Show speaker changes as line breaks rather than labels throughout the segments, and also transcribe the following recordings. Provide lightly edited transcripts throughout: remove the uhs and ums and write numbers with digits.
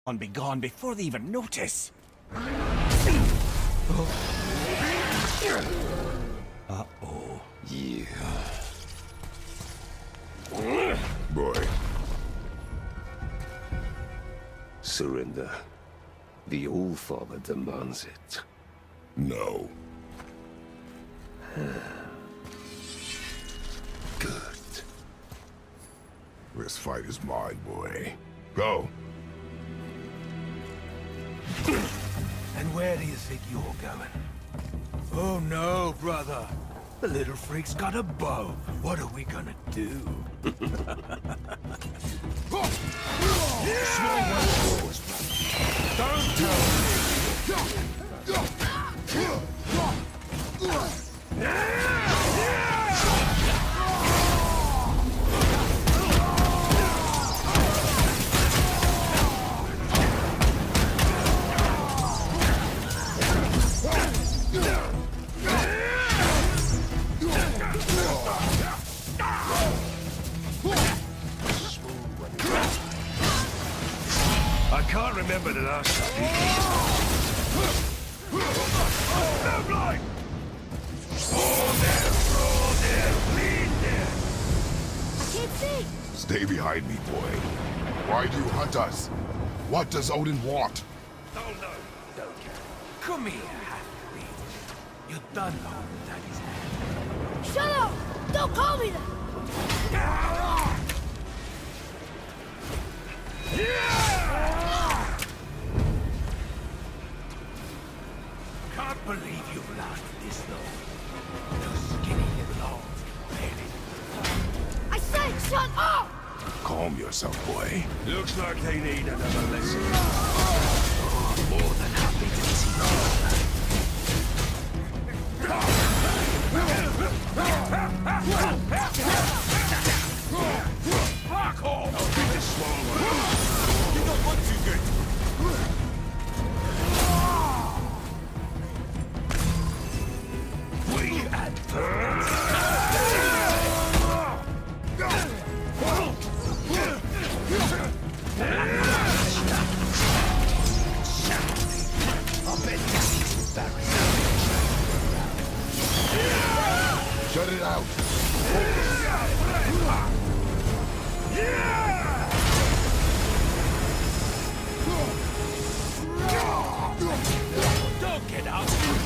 be gone before they even notice. Uh-oh.
Yeah. Boy. Surrender. The All-Father demands it. No. Good.
This fight is mine, boy. Go.
And where do you think you're going? Oh no, brother. The little freak's got a bow. What are we gonna do? Small one yours, brother. Don't tell I can't remember the last time. No blind! Bleed there!
I can't see!
Stay behind me, boy. Why do you hunt us? What does Odin want?
Oh no, don't care. Come here, half-breed. You done holding Daddy's hand.
Shut up! Don't call me that!
Can't believe you've lasted this long. Those skinny little arms, really.
I said shut up!
Calm yourself, boy.
Looks like they need another lesson. More than happy to see Fuck off! I'll beat the small one. You don't want too good. Weak and
Shut it out.
Don't get out!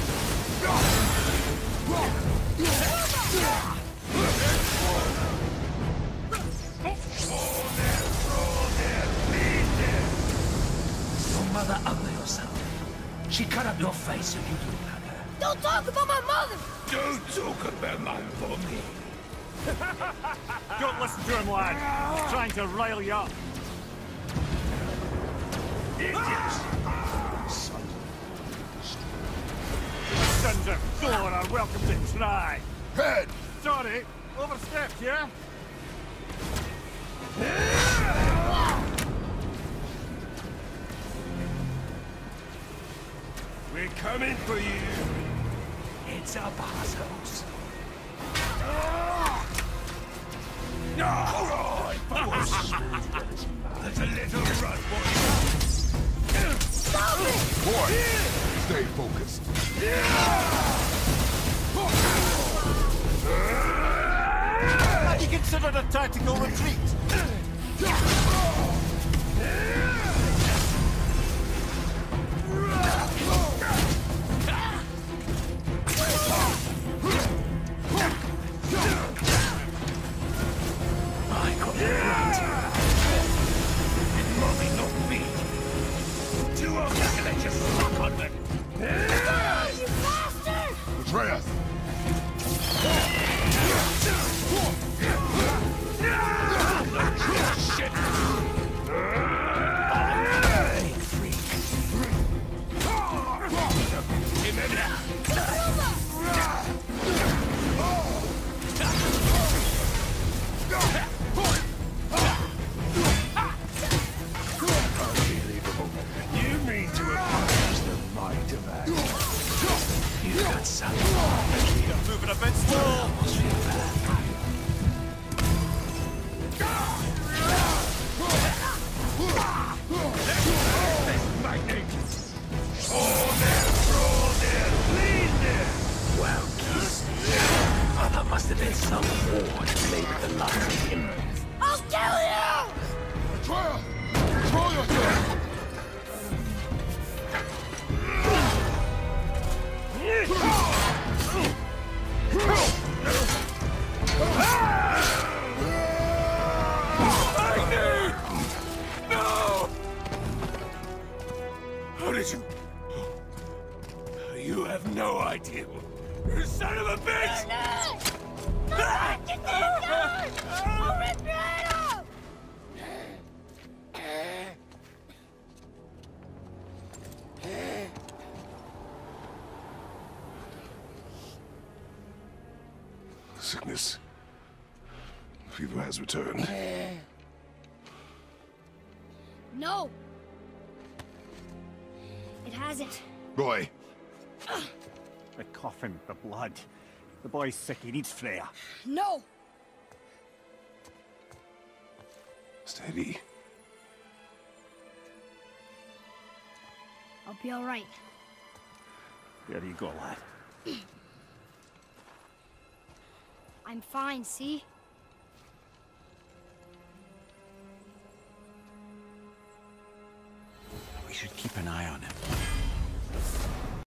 Your mother ugly herself. She cut up your face so you look like her.
Don't talk about my mother!
Don't talk about my mommy.
Don't listen to him, lad. He's trying to rile you up.
Idiots!
Sons of Thor are welcome to try.
Head!
Sorry, overstepped, yeah?
We're coming for you. It's up, assholes. No! There's a little run, boy.
Stop it!
Boy! Stay focused.
Had you considered a tactical retreat?
I got the right. And mommy, not me. Too old to let you suck on me.
You bastard!
Atreus!
Shit! Big freak. Unbelievable. You mean to apologize How did you... You have no idea. You son of a bitch!
Get the gun! I'll rip your head off!
Sickness. Fever has returned.
No! It hasn't.
Boy,
The coffin, the blood. The boy's sick, he needs Freya.
No!
Steady.
I'll be all right.
There you go, lad.
I'm fine, see?
We should keep an eye on him.